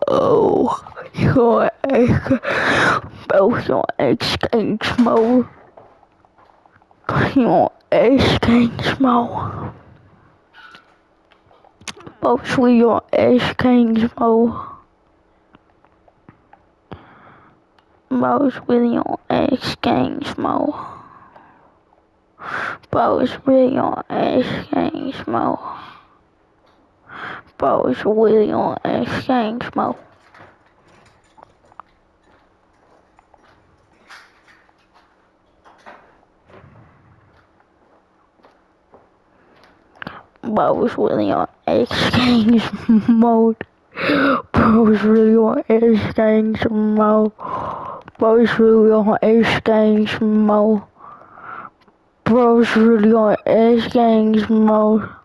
Oh, you're both on exchange mode. You're exchange mode. Both we on exchange mode. Both really on exchange mode. Both really on exchange mode. Both really on exchange mode. Both really on exchange mode. Both really on exchange mode. Both really on exchange mode. Both really on exchange mode.